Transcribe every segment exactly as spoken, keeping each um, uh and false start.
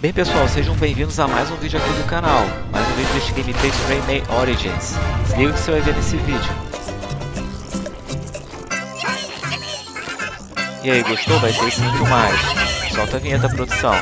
Bem pessoal, sejam bem-vindos a mais um vídeo aqui do canal, mais um vídeo deste gameplay de Rayman Origins. Se liga o que você vai ver nesse vídeo. E aí, gostou? Vai ter muito mais. Solta a vinheta, produção.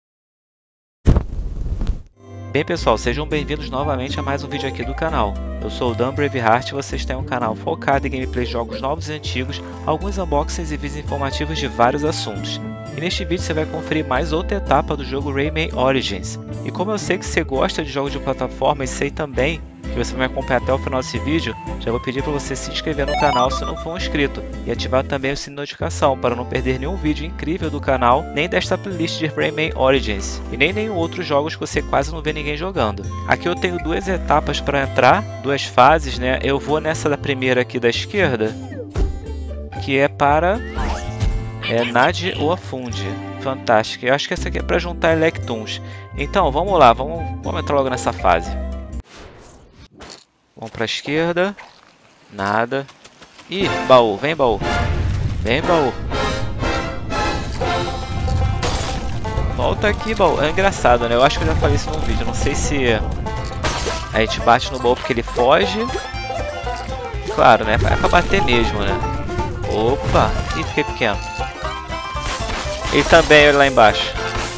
Bem pessoal, sejam bem-vindos novamente a mais um vídeo aqui do canal. Eu sou o Dan Braveheart e vocês têm um canal focado em gameplays de jogos novos e antigos, alguns unboxings e vídeos informativos de vários assuntos. E neste vídeo você vai conferir mais outra etapa do jogo Rayman Origins. E como eu sei que você gosta de jogos de plataforma e sei também que você vai acompanhar até o final desse vídeo, já vou pedir para você se inscrever no canal se não for um inscrito e ativar também o sininho de notificação para não perder nenhum vídeo incrível do canal, nem desta playlist de Rayman Origins e nem nenhum outros jogos que você quase não vê ninguém jogando. Aqui eu tenho duas etapas para entrar, duas fases, né? Eu vou nessa da primeira aqui da esquerda, que é para é, Nade ou Afunde. Fantástico. Eu acho que essa aqui é para juntar Electoons. Então vamos lá, vamos, vamos entrar logo nessa fase. Vamos para a esquerda. Nada. Ih, baú. Vem, baú. Vem, baú. Volta aqui, baú. É engraçado, né? Eu acho que eu já falei isso no vídeo. Não sei se a gente bate no baú porque ele foge. Claro, né? É pra bater mesmo, né? Opa. Ih, fiquei pequeno. Ele também, olha lá embaixo.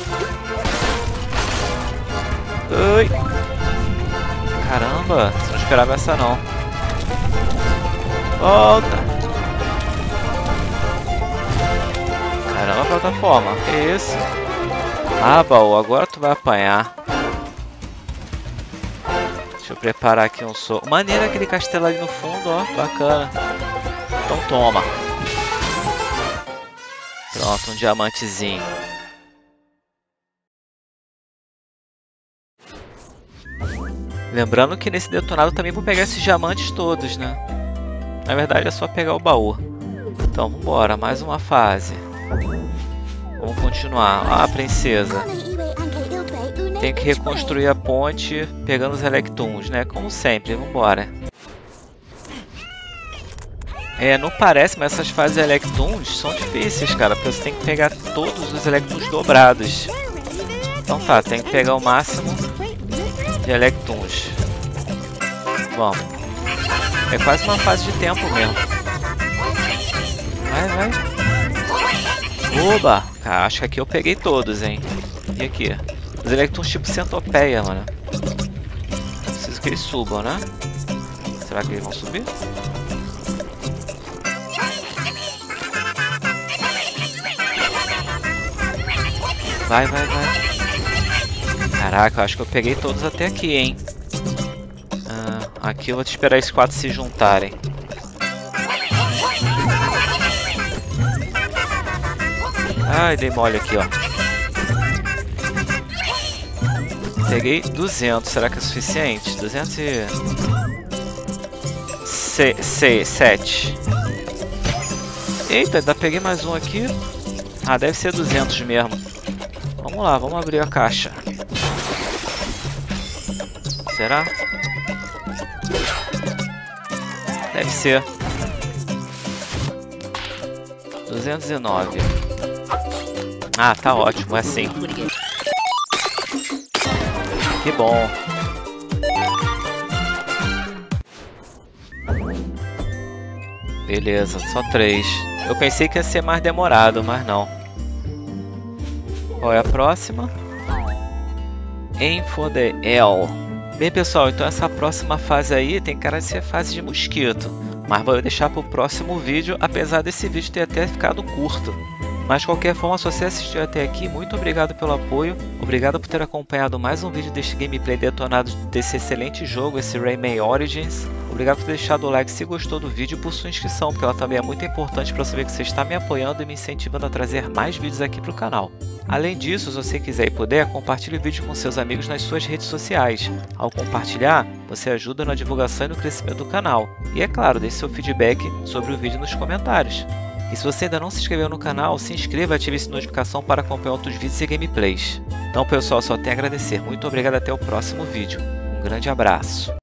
Ui. Caramba. Não esperava essa não. Volta. Caramba, plataforma. Que isso? Ah, baú, agora tu vai apanhar. Deixa eu preparar aqui um soco. Maneiro aquele castelo ali no fundo, ó. Bacana. Então toma. Pronto, um diamantezinho. Lembrando que nesse detonado também vou pegar esses diamantes todos, né? Na verdade é só pegar o baú. Então vambora, mais uma fase. Vamos continuar. Ah, princesa. Tem que reconstruir a ponte pegando os Electoons, né? Como sempre, vambora. É, não parece, mas essas fases Electoons são difíceis, cara. Porque você tem que pegar todos os Electoons dobrados. Então tá, tem que pegar o máximo de Electoons. Vamos. É quase uma fase de tempo mesmo. Vai, vai. Oba! Ah, acho que aqui eu peguei todos, hein. E aqui? Os Electoons tipo centopeia, mano. Preciso que eles subam, né? Será que eles vão subir? Vai, vai, vai. Caraca, eu acho que eu peguei todos até aqui, hein. Ah, aqui eu vou te esperar esses quatro se juntarem. Ai, dei mole aqui, ó. Peguei duzentos, será que é suficiente? duzentos e... sete. Eita, ainda peguei mais um aqui. Ah, deve ser duzentos mesmo. Vamos lá, vamos abrir a caixa. Será? Deve ser. duzentos e nove. Ah, tá ótimo, é assim. Que bom. Beleza, só três. Eu pensei que ia ser mais demorado, mas não. Qual é a próxima? Aim for the L. Bem pessoal, então essa próxima fase aí tem cara de ser fase de mosquito. Mas vou deixar para o próximo vídeo, apesar desse vídeo ter até ficado curto. Mas de qualquer forma, se você assistiu até aqui, muito obrigado pelo apoio. Obrigado por ter acompanhado mais um vídeo deste gameplay detonado desse excelente jogo, esse Rayman Origins. Obrigado por ter deixado o like se gostou do vídeo e por sua inscrição, porque ela também é muito importante para saber que você está me apoiando e me incentivando a trazer mais vídeos aqui para o canal. Além disso, se você quiser e puder, compartilhe o vídeo com seus amigos nas suas redes sociais. Ao compartilhar, você ajuda na divulgação e no crescimento do canal. E é claro, deixe seu feedback sobre o vídeo nos comentários. E se você ainda não se inscreveu no canal, se inscreva e ative essa notificação para acompanhar outros vídeos e gameplays. Então pessoal, só tenho a agradecer. Muito obrigado, até o próximo vídeo. Um grande abraço.